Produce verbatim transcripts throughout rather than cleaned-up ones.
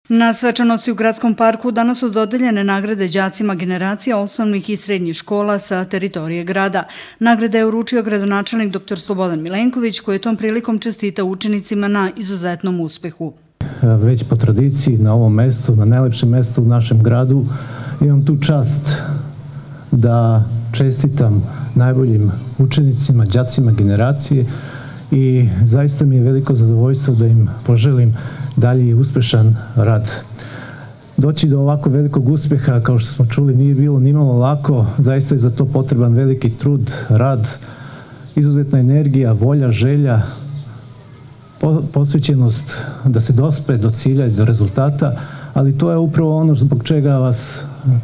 Na svečanosti u Gradskom parku danas su dodeljene nagrade đacima generacija osnovnih i srednjih škola sa teritorije grada. Nagrade je uručio gradonačelnik doktor Slobodan Milenković, koji je tom prilikom čestitao učenicima na izuzetnom uspehu. Već po tradiciji na ovom mestu, na najlepšem mestu u našem gradu, imam tu čast da čestitam najboljim učenicima, đacima generacije i zaista mi je veliko zadovoljstvo da im poželim dalji uspešan rad. Doći do ovako velikog uspeha, kao što smo čuli, nije bilo nimalo lako, zaista je za to potreban veliki trud, rad, izuzetna energija, volja, želja, posvećenost da se dospe do cilja i do rezultata, ali to je upravo ono zbog čega vas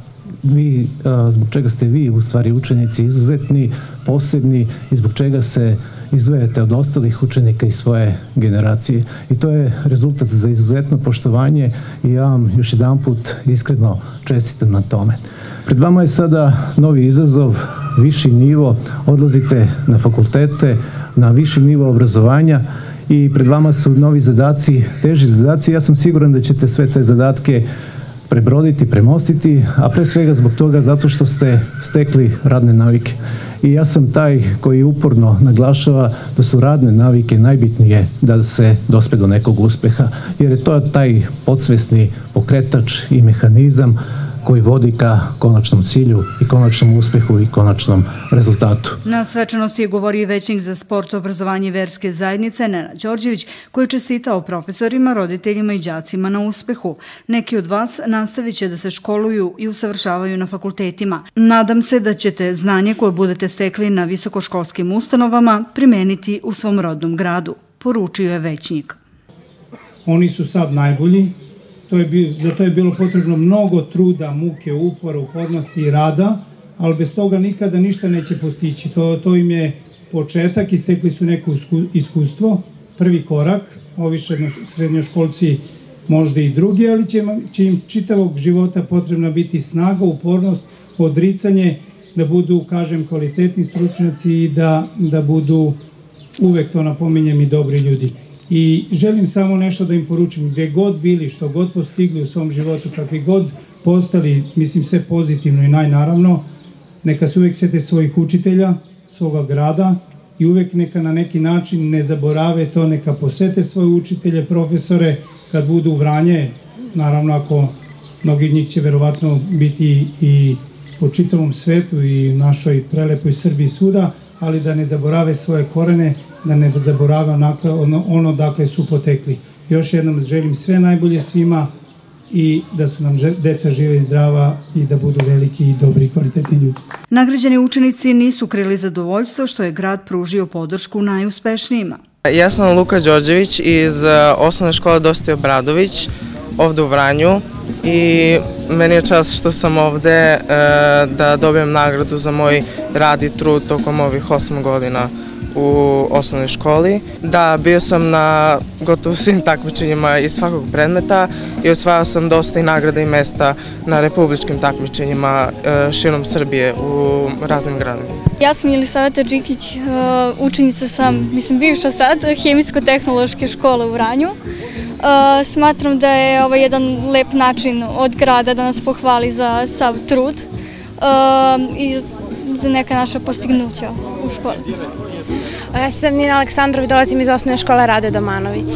vi, zbog čega ste vi u stvari učenici izuzetni, posebni i zbog čega se izdvajate od ostalih učenika iz svoje generacije. I to je rezultat za izuzetno poštovanje i ja vam još jedan put iskreno čestitam na tome. Pred vama je sada novi izazov, viši nivo, odlazite na fakultete, na viši nivo obrazovanja i pred vama su novi zadaci, teži zadaci. Ja sam siguran da ćete sve te zadatke prebroditi, premostiti, a pre svega zbog toga zato što ste stekli radne navike. I ja sam taj koji uporno naglašava da su radne navike najbitnije da se dospe do nekog uspeha, jer je to taj podsvesni pokretač i mehanizam koji vodi ka konačnom cilju i konačnom uspehu i konačnom rezultatu. Na svečanosti je govorio i većnik za sport, obrazovanje i verske zajednice Nenad Đorđević, koji je čestitao profesorima, roditeljima i đacima na uspehu. Neki od vas nastavit će da se školuju i usavršavaju na fakultetima. Nadam se da ćete znanje koje budete stekli na visokoškolskim ustanovama primeniti u svom rodnom gradu, poručio je većnik. Oni su sad najbolji. Za to je bilo potrebno mnogo truda, muke, upora, upornosti i rada, ali bez toga nikada ništa neće postići. To im je početak i stekli su neko iskustvo, prvi korak, ovi srednjoškolci možda i drugi, ali će im čitavog života potrebna biti snaga, upornost, odricanje, da budu, kažem, kvalitetni stručnjaci i da budu, uvek to napominjem, i dobri ljudi. I želim samo nešto da im poručim, gde god bili, što god postigli u svom životu, kakvi god postali, mislim sve pozitivno i najnaravno, neka se uvek sete svojih učitelja, svoga grada i uvek neka na neki način ne zaborave to, neka posete svoje učitelje, profesore, kad budu u Vranje, naravno ako mnogi od njih će verovatno biti i po čitavom svetu i u našoj prelepoj Srbiji svuda, ali da ne zaborave svoje korene, da ne zaborave ono dakle su potekli. Još jednom želim sve najbolje svima i da su nam deca živa i zdrava i da budu veliki i dobri i kvalitetni ljudi. Nagrađeni učenici nisu krili zadovoljstvo što je grad pružio podršku najuspešnijima. Ja sam Luka Đorđević iz osnovne škole Dositej Obradović, ovde u Vranju, i meni je čast što sam ovde da dobijem nagradu za moj rad i trud tokom ovih osam godina u osnovnoj školi. Da, bio sam na gotovo svim takmičenjima iz svakog predmeta i osvajao sam dosta i nagrada i mesta na republičkim takmičenjima širom Srbije u raznim gradovima. Ja sam Jelisaveta Đikić, učenica sam, mislim bivša sad, Hemijsko-tehnološke škole u Vranju. Smatram da je ovo jedan lep način od grada da nas pohvali za sav trud i za neka naša postignuća u školi. Ja sam Nina Aleksandrov i dolazim iz osnovne škole Rade Domanović.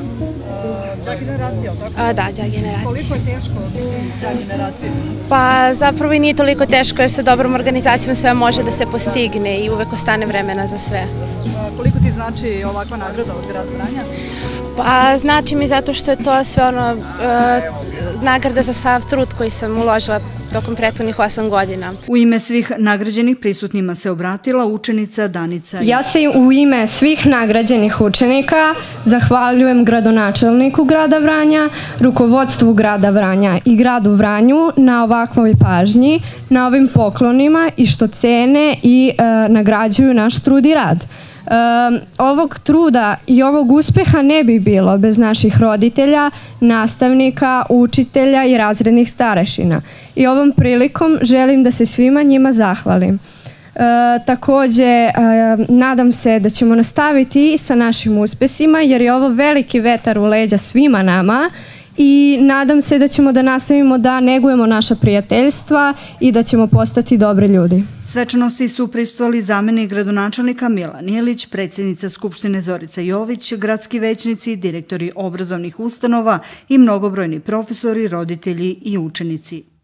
Đak generacija, tako? Da, đak generacija. Koliko je teško biti đak generacija? Pa zapravo i nije toliko teško jer sa dobrom organizacijom sve može da se postigne i uvek ostane vremena za sve. Koliko ti znači ovakva nagrada od grada Vranja? Pa znači mi zato što je to sve ono nagrada za sav trud koji sam uložila tokom prethodnih osam godina. U ime svih nagrađenih prisutnima se obratila učenica Danica. Ja se u ime svih nagrađenih učenika zahvaljujem gradonačelniku grada Vranja, rukovodstvu grada Vranja i gradu Vranju na ovakvoj pažnji, na ovim poklonima i što cene i nagrađuju naš trud i rad. Ovog truda i ovog uspeha ne bi bilo bez naših roditelja, nastavnika, učitelja i razrednih starešina. I ovom prilikom želim da se svima njima zahvalim. Takođe, nadam se da ćemo nastaviti sa našim uspesima jer je ovo veliki vetar u leđa svima nama i nadam se da ćemo da nastavimo da negujemo naša prijateljstva i da ćemo postati dobri ljudi. Svečanosti su prisustvovali zamenik gradonačelnika Milan Ilić, predsjednica Skupštine Zorica Jović, gradski većnici, direktori obrazovnih ustanova i mnogobrojni profesori, roditelji i učenici.